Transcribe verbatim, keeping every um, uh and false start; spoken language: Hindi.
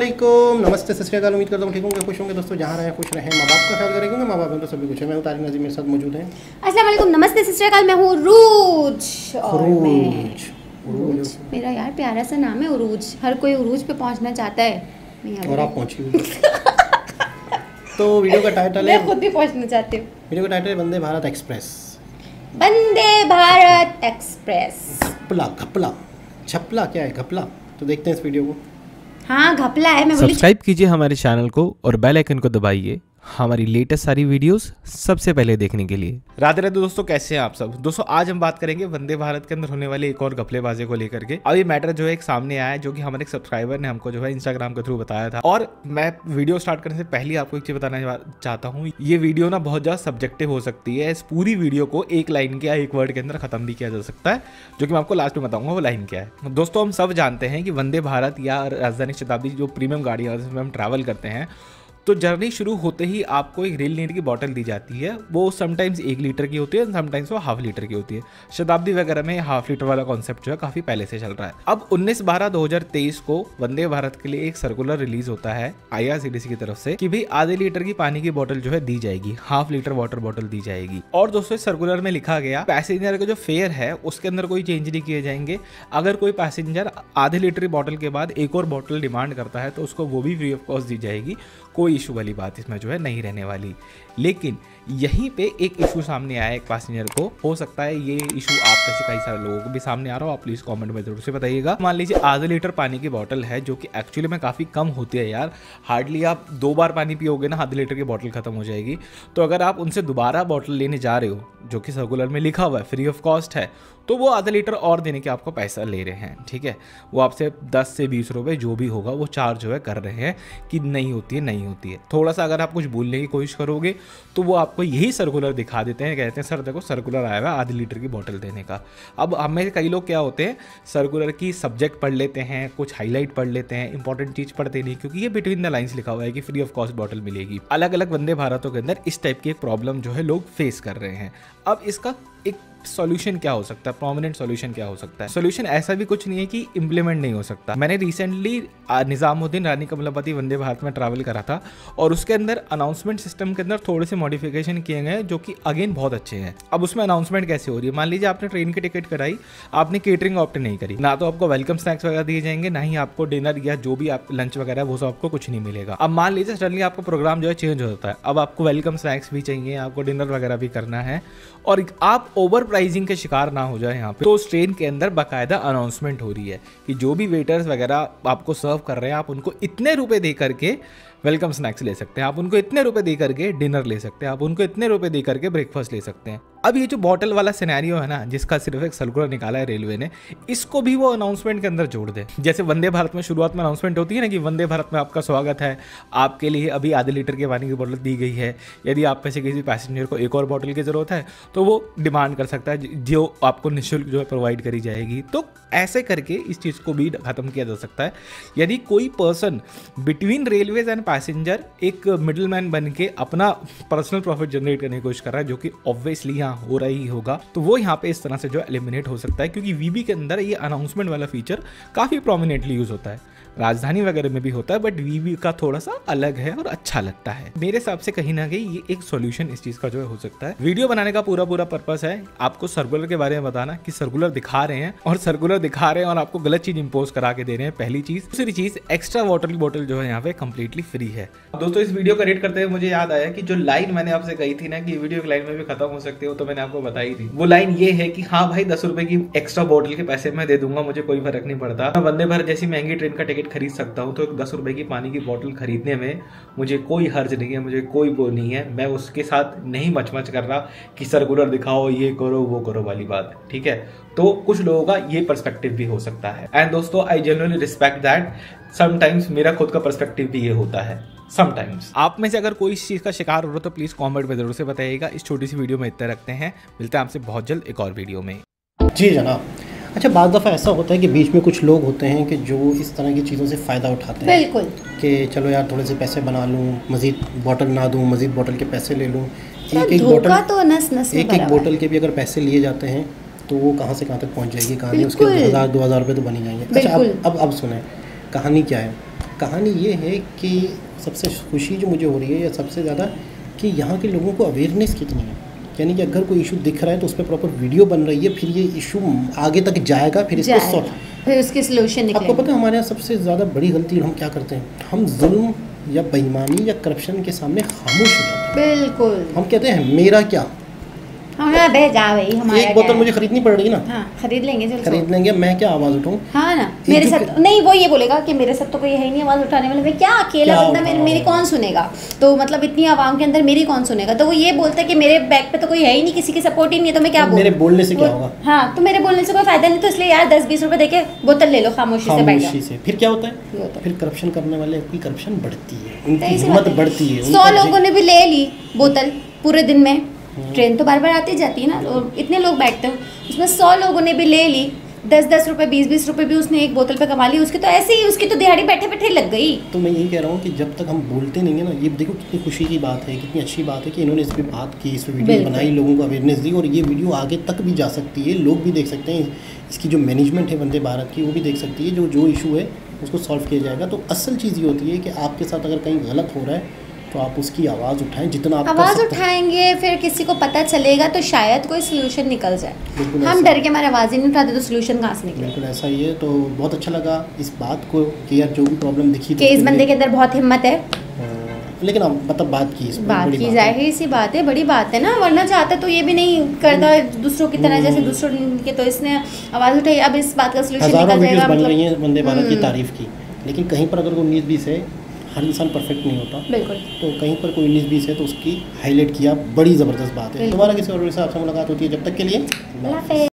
वालेकुम, नमस्ते, सत श्री अकाल। उम्मीद करता हूँ ठीक होंगे, खुश होंगे दोस्तों। जहाँ रहें खुश रहें, माँ बाप का ख्याल करेंगे, माँ बाप हैं तो सभी कुछ है। मैं तारिक नजीम, मेरे साथ मौजूद हैं। अस्सलाम वालेकुम, नमस्ते, सत श्री अकाल। मैं हूँ उरूज। उरूज उरूज मेरा यार प्यारा सा नाम है उरूज। हर कोई उरूज पे पहुँचना चाहता है और आप पहुँची हुई। तो वीडियो का टाइटल है, मैं खुद भी पहुँचना चाहती हूँ। वीडियो का टाइटल है वंदे भारत एक्सप्रेस। वंदे भारत एक्सप्रेस। घपला घपला छपला क्या है घपला, तो देखते हैं इस वीडियो को। हाँ घपला है। मैं बोली सब्सक्राइब कीजिए हमारे चैनल को और बेल आइकन को दबाइए हमारी लेटेस्ट सारी वीडियोस सबसे पहले देखने के लिए। राधे राधे दोस्तों, कैसे हैं आप सब। दोस्तों आज हम बात करेंगे वंदे भारत के अंदर होने वाले एक और घपलेबाजी को लेकर के। अब ये मैटर जो है एक सामने आया है, जो कि हमारे एक सब्सक्राइबर ने हमको जो है इंस्टाग्राम के थ्रू बताया था। और मैं वीडियो स्टार्ट करने से पहले आपको एक चीज बताना चाहता हूँ, ये वीडियो ना बहुत ज्यादा सब्जेक्टिव हो सकती है। इस पूरी वीडियो को एक लाइन के या एक वर्ड के अंदर खत्म भी किया जा सकता है, जो कि मैं आपको लास्ट में बताऊंगा वो लाइन क्या है। दोस्तों हम सब जानते हैं कि वंदे भारत या राजधानी शताब्दी जो प्रीमियम गाड़ी है जिसमें हम ट्रैवल करते हैं, तो जर्नी शुरू होते ही आपको एक रेल नीर की बोतल दी जाती है। वो समटाइम्स एक लीटर की होती है, समटाइम्स वो हाफ लीटर की होती है। शताब्दी वगैरह में हाफ लीटर वाला कॉन्सेप्ट जो है काफ़ी पहले से चल रहा है। अब उन्नीस बारह दो हज़ार तेईस को वंदे भारत के लिए एक सर्कुलर रिलीज होता है आईआरसीटीसी की तरफ से कि भाई आधे लीटर की पानी की बोतल जो है दी जाएगी, हाफ लीटर वाटर बोतल दी जाएगी। और दोस्तों इस सर्कुलर में लिखा गया पैसेंजर का जो फेयर है उसके अंदर कोई चेंज नहीं किए जाएंगे। अगर कोई पैसेंजर आधे लीटर की बोतल के बाद एक और बोतल डिमांड करता है तो उसको वो भी फ्री ऑफ कॉस्ट दी जाएगी। कोई इशू वाली बात इसमें जो है नहीं रहने वाली। लेकिन यहीं पे एक इशू सामने आया एक पैसेंजर को। हो सकता है ये इशू आप जैसे कई सारे लोगों को भी सामने आ रहा हो, आप प्लीज कमेंट में जरूर से बताइएगा। मान लीजिए आधे लीटर पानी की बोतल है, जो कि एक्चुअली में काफ़ी कम होती है यार। हार्डली आप दो बार पानी पियोगे ना, आधे लीटर की बोतल खत्म हो जाएगी। तो अगर आप उनसे दोबारा बोतल लेने जा रहे हो, जो कि सर्कुलर में लिखा हुआ है फ्री ऑफ कॉस्ट है, तो वो आधा लीटर और देने के आपको पैसा ले रहे हैं। ठीक है, वो आपसे दस से बीस रुपए जो भी होगा वो चार्ज जो है कर रहे हैं कि नहीं होती है नहीं होती है। थोड़ा सा अगर आप कुछ बोलने की कोशिश करोगे तो वो आपको यही सर्कुलर दिखा देते हैं, कहते हैं सर देखो सर्कुलर आया हुआ है आधे लीटर की बोतल देने का। अब हमें कई लोग क्या होते हैं, सर्कुलर की सब्जेक्ट पढ़ लेते हैं, कुछ हाईलाइट पढ़ लेते हैं, इंपॉर्टेंट चीज़ पढ़ते नहीं, क्योंकि ये बिटवीन द लाइन्स लिखा हुआ है कि फ्री ऑफ कॉस्ट बोतल मिलेगी। अलग अलग वंदे भारतों के अंदर इस टाइप की एक प्रॉब्लम जो है लोग फेस कर रहे हैं। अब इसका एक सॉल्यूशन क्या हो सकता है, प्रोमिनेंट सॉल्यूशन क्या हो सकता है। सॉल्यूशन ऐसा भी कुछ नहीं है कि इंप्लीमेंट नहीं हो सकता। मैंने रिसेंटली निजामुद्दीन रानी कमलापति वंदे भारत में ट्रैवल करा था और उसके अंदर अनाउंसमेंट सिस्टम के अंदर थोड़े से मॉडिफिकेशन किए गए जो कि अगेन बहुत अच्छे हैं। अब उसमें अनाउंसमेंट कैसे हो रही है, मान लीजिए आपने ट्रेन की टिकट कराई, आपने केटरिंग ऑप्ट नहीं करी, ना तो आपको वेलकम स्नैक्स वगैरह दिए जाएंगे, ना ही आपको डिनर या जो भी आप लंच वगैरह वो सब आपको कुछ नहीं मिलेगा। अब मान लीजिए सडनली आपका प्रोग्राम जो है चेंज हो जाता है, अब आपको वेलकम स्नैक्स भी चाहिए, आपको डिनर वगैरह भी करना है और आप ओवर प्राइसिंग के शिकार ना हो जाए यहाँ पे। तो उस ट्रेन के अंदर बाकायदा अनाउंसमेंट हो रही है कि जो भी वेटर्स वगैरह आपको सर्व कर रहे हैं, आप उनको इतने रुपए दे करके वेलकम स्नैक्स ले सकते हैं, आप उनको इतने रुपए दे करके डिनर ले सकते हैं, आप उनको इतने रुपए दे करके ब्रेकफास्ट ले सकते हैं। अब ये जो बॉटल वाला सिनेरियो है ना, जिसका सिर्फ एक सर्कुलर निकाला है रेलवे ने, इसको भी वो अनाउंसमेंट के अंदर जोड़ दे। जैसे वंदे भारत में शुरुआत में अनाउंसमेंट होती है ना कि वंदे भारत में आपका स्वागत है, आपके लिए अभी आधे लीटर के पानी की बोतल दी गई है, यदि आप में से किसी पैसेंजर को एक और बोतल की जरूरत है तो वो डिमांड कर सकता है, जो आपको निःशुल्क जो है प्रोवाइड करी जाएगी। तो ऐसे करके इस चीज़ को भी खत्म किया जा सकता है। यदि कोई person between railways and passenger एक मिडिल मैन बन के अपना पर्सनल प्रॉफिट जनरेट करने की कोशिश कर रहा है, जो कि ऑब्वियसली यहाँ हो रहा ही होगा, तो वो यहाँ पे इस तरह से जो एलिमिनेट हो सकता है। क्योंकि वीबी के अंदर ये अनाउंसमेंट वाला फीचर काफ़ी प्रोमिनेंटली यूज होता है, राजधानी वगैरह में भी होता है, बट वीबी का थोड़ा सा अलग है और अच्छा लगता है। मेरे हिसाब से कहीं ना कहीं ये एक सॉल्यूशन इस चीज का जो है हो सकता है। वीडियो बनाने का पूरा पूरा पर्पस है आपको सर्कुलर के बारे में बताना कि सर्कुलर दिखा रहे हैं और सर्कुलर दिखा रहे हैं और आपको गलत चीज इंपोज करा के दे रहे हैं, पहली चीज। दूसरी चीज एक्स्ट्रा वाटर की बोतल जो है यहाँ पे कंप्लीटली फ्री है। दोस्तों इस वीडियो का रेट करते हुए मुझे याद आया कि जो लाइन मैंने आपसे कही थी ना कि वीडियो की लाइन में भी खत्म हो सकती हो, तो मैंने आपको बताई थी। वो लाइन ये है कि हाँ भाई दस रुपए की एक्स्ट्रा बोतल के पैसे मैं दे दूंगा, मुझे कोई फर्क नहीं पड़ता। मैं वंदे भारत जैसी महंगी ट्रेन का टिकट खरीद सकता हूँ, तो दस रुपए की पानी की बोतल खरीदने में मुझे कोई हर्ज नहीं है, मुझे कोई वो नहीं है। मैं उसके साथ नहीं मचमच कर रहा कि सर्कुलर दिखाओ, ये करो वो करो वाली बात। ठीक है, तो कुछ लोगों का ये पर्सपेक्टिव भी हो सकता है। एंड दोस्तों I genuinely respect that. Sometimes मेरा खुद का पर्सपेक्टिव भी ये होता है। समटाइम्स आप में से अगर कोई इस चीज का शिकार हो रहा हो तो प्लीज कमेंट में जरूर से बताइएगा। इस छोटी सी वीडियो में इतना रखते हैं, मिलते हैं आपसे बहुत जल्द एक और वीडियो में। जी जनाब। अच्छा, बाद दफ़ा ऐसा होता है कि बीच में कुछ लोग होते हैं कि जो इस तरह की चीज़ों से फ़ायदा उठाते हैं। बिल्कुल कि चलो यार थोड़े से पैसे बना लूँ, मज़ीद बोतल ना दूँ, मज़ीद बोतल के पैसे ले लूँ। एक एक बोतल तो नस नस में एक एक बोतल के भी अगर पैसे लिए जाते हैं तो वो कहाँ से कहाँ तक पहुँच जाएगी कहानी, उसके हज़ार दो हज़ार रुपये तो बन ही जाएंगे। अच्छा अब अब अब सुने कहानी क्या है। कहानी ये है कि सबसे खुशी जो मुझे हो रही है या सबसे ज़्यादा कि यहाँ के लोगों को अवेयरनेस कितनी है, यानी कि अगर कोई इशू दिख रहा है तो उस पर प्रॉपर वीडियो बन रही है, फिर ये इशू आगे तक जाएगा, फिर इसको सॉल्व, फिर उसके सोल्यूशन निकलेंगे। आपको पता है हमारे यहाँ सबसे ज़्यादा बड़ी गलती हम क्या करते हैं, हम जुल्म या बेईमानी या करप्शन के सामने खामोश हो जाते हैं। बिल्कुल, हम कहते हैं मेरा क्या, हमारा बह जा भाई, हमारा एक बोतल मुझे खरीदनी पड़ रही है ना, हाँ खरीद लेंगे, चल खरीद लेंगे, मैं क्या आवाज़ उठाऊँ? हाँ ना, मेरे साथ नहीं, वो ये बोलेगा कि मेरे साथ तो कोई है ही नहीं आवाज़ उठाने वाला, मैं क्या अकेला बंदा, मेरी मेरी कौन सुनेगा, तो मतलब इतनी आवाम के अंदर मेरी कौन सुनेगा, तो वो ये बोलता है कि मेरे बैक पे तो कोई है ही नहीं, किसी की सपोर्ट ही नहीं है, तो मैं क्या बोलूं? मेरे बोलने से क्या होगा? हाँ, तो मेरे बोलने से कोई फायदा नहीं, तो इसलिए यार दस बीस रुपए देके बोतल ले लो, खामोशी से बैठ खामोशी से, फिर क्या होता है? फिर करप्शन करने वाले की करप्शन बढ़ती है, उनकी हिम्मत बढ़ती है। सौ लोगों ने भी ले ली बोतल पूरे दिन में, ट्रेन तो बार बार आती जाती है ना, और इतने लोग बैठते हो, उसमें सौ लोगों ने भी ले ली, दस दस रुपए बीस बीस रुपए भी उसने एक बोतल पे कमा ली, उसकी तो ऐसे ही उसकी तो दिहाड़ी बैठे बैठे लग गई। तो मैं यही कह रहा हूँ कि जब तक हम बोलते नहीं है ना, ये देखो कितनी खुशी की बात है, कितनी अच्छी बात है कि इन्होंने इस पर बात की, इस पर वीडियो बनाई, लोगों को अवेयरनेस दी, और ये वीडियो आगे तक भी जा सकती है, लोग भी देख सकते हैं, इसकी जो मैनेजमेंट है वंदे भारत की वो भी देख सकती है, जो जो इशू है उसको सॉल्व किया जाएगा। तो असल चीज़ ये होती है कि आपके साथ अगर कहीं गलत हो रहा है तो आप उसकी आवाज़ उठाएं, जितना आप आवाज़ उठाएंगे, फिर किसी को पता चलेगा तो शायद कोई सोल्यूशन निकल जाए। हम डर के हमारे आवाज़ ही नहीं उठाते तो सोल्यूशन कहाँ से निकले? बिल्कुल ऐसा ही है। तो बहुत अच्छा लगा इस बात को कि यार जो भी प्रॉब्लम दिखी कि इस बंदे के अंदर बहुत हिम्मत है, लेकिन अब मतलब बात की बात की जाए, इसी बात है, बड़ी बात है ना, वरना चाहता तो ये भी नहीं करता दूसरों की तरह, जैसे दूसरों के, तो इसने आवाज़ उठाई, अब इस बात का सोल्यूशन निकल जाएगा। बन रही है वंदे भारत की तारीफ की, लेकिन कहीं पर अगर उन्नीस बीस है, हर इंसान परफेक्ट नहीं होता, बिल्कुल, तो कहीं पर कोई उन्नीस बीस है तो उसकी हाईलाइट किया, बड़ी ज़बरदस्त बात है। दोबारा किसी और से आपसे मुलाकात होती है, जब तक के लिए